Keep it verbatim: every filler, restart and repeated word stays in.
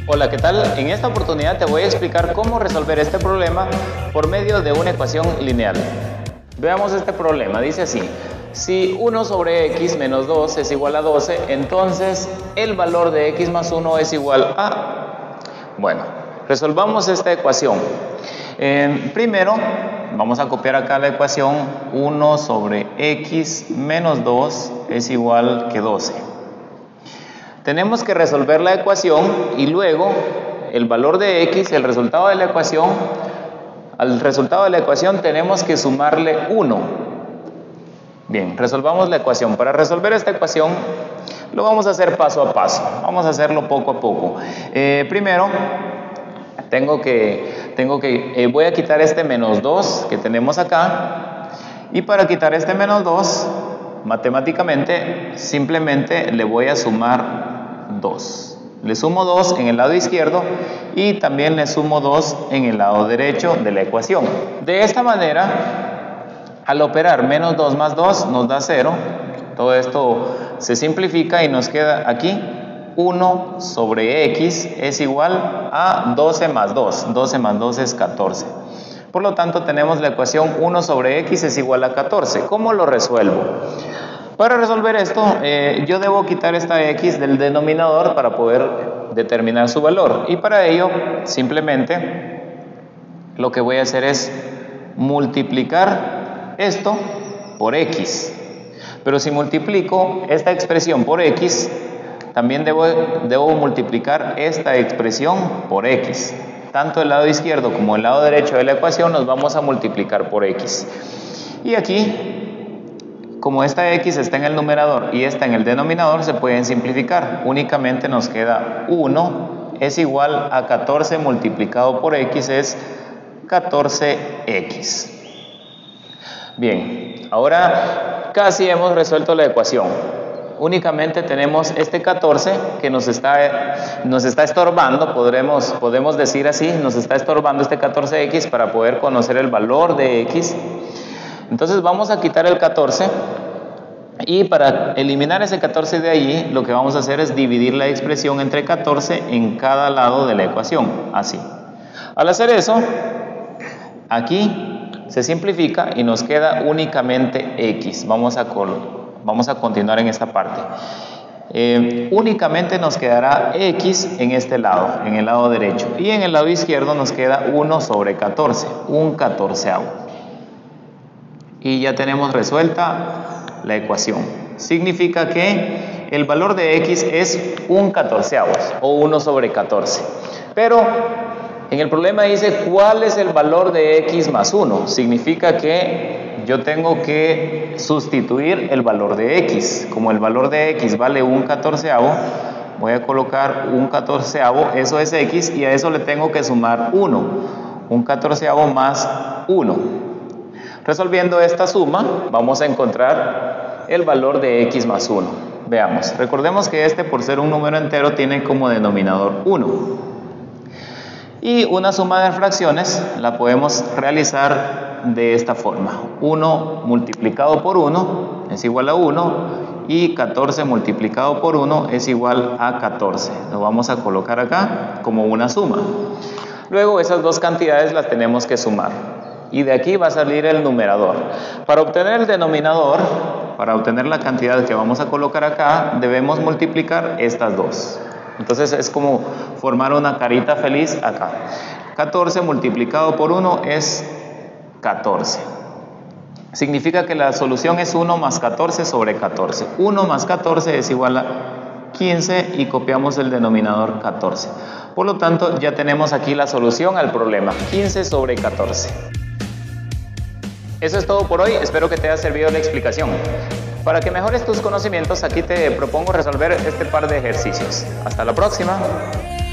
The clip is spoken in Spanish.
Hola, ¿qué tal? En esta oportunidad te voy a explicar cómo resolver este problema por medio de una ecuación lineal. Veamos este problema, dice así: si uno sobre x menos dos es igual a doce, entonces el valor de x más uno es igual a... Bueno, resolvamos esta ecuación. Eh, primero, vamos a copiar acá la ecuación: uno sobre x menos dos es igual que doce. Tenemos que resolver la ecuación y luego el valor de x, el resultado de la ecuación, al resultado de la ecuación tenemos que sumarle uno. Bien, resolvamos la ecuación. Para resolver esta ecuación lo vamos a hacer paso a paso, vamos a hacerlo poco a poco. Eh, primero tengo que, tengo que eh, voy a quitar este menos dos que tenemos acá, y para quitar este menos dos, matemáticamente simplemente le voy a sumar dos. Le sumo dos en el lado izquierdo y también le sumo dos en el lado derecho de la ecuación. De esta manera, al operar menos dos más dos nos da cero. Todo esto se simplifica y nos queda aquí uno sobre x es igual a doce más dos. doce más dos es catorce. Por lo tanto, tenemos la ecuación uno sobre x es igual a catorce. ¿Cómo lo resuelvo? Para resolver esto, eh, yo debo quitar esta x del denominador para poder determinar su valor. Y para ello, simplemente, lo que voy a hacer es multiplicar esto por x. Pero si multiplico esta expresión por x, también debo, debo multiplicar esta expresión por x. Tanto el lado izquierdo como el lado derecho de la ecuación nos vamos a multiplicar por x. Y aquí, como esta x está en el numerador y esta en el denominador, se pueden simplificar. Únicamente nos queda uno es igual a catorce multiplicado por x es catorce x. Bien, ahora casi hemos resuelto la ecuación. Únicamente tenemos este catorce que nos está, nos está estorbando, podremos, podemos decir así, nos está estorbando este catorce x para poder conocer el valor de x. Entonces vamos a quitar el catorce y para eliminar ese catorce de allí lo que vamos a hacer es dividir la expresión entre catorce en cada lado de la ecuación, así. Al hacer eso, aquí se simplifica y nos queda únicamente x. Vamos a, vamos a continuar en esta parte. Eh, únicamente nos quedará x en este lado, en el lado derecho, y en el lado izquierdo nos queda uno sobre catorce, un catorceavo. Y ya tenemos resuelta la ecuación. Significa que el valor de x es un catorceavo o uno sobre catorce. Pero en el problema dice cuál es el valor de x más uno. Significa que yo tengo que sustituir el valor de x. Como el valor de x vale un catorceavo, voy a colocar un catorceavo, eso es x, y a eso le tengo que sumar uno. Un catorceavo más uno. Resolviendo esta suma, vamos a encontrar el valor de x más uno. Veamos, recordemos que este, por ser un número entero, tiene como denominador uno. Y una suma de fracciones la podemos realizar de esta forma. uno multiplicado por uno es igual a uno y catorce multiplicado por uno es igual a catorce. Lo vamos a colocar acá como una suma. Luego esas dos cantidades las tenemos que sumar. Y de aquí va a salir el numerador. Para obtener el denominador, para obtener la cantidad que vamos a colocar acá, debemos multiplicar estas dos. Entonces es como formar una carita feliz acá. catorce multiplicado por uno es catorce. Significa que la solución es uno más catorce sobre catorce. uno más catorce es igual a quince y copiamos el denominador catorce. Por lo tanto, ya tenemos aquí la solución al problema, quince sobre catorce. Eso es todo por hoy, espero que te haya servido la explicación. Para que mejores tus conocimientos, aquí te propongo resolver este par de ejercicios. Hasta la próxima.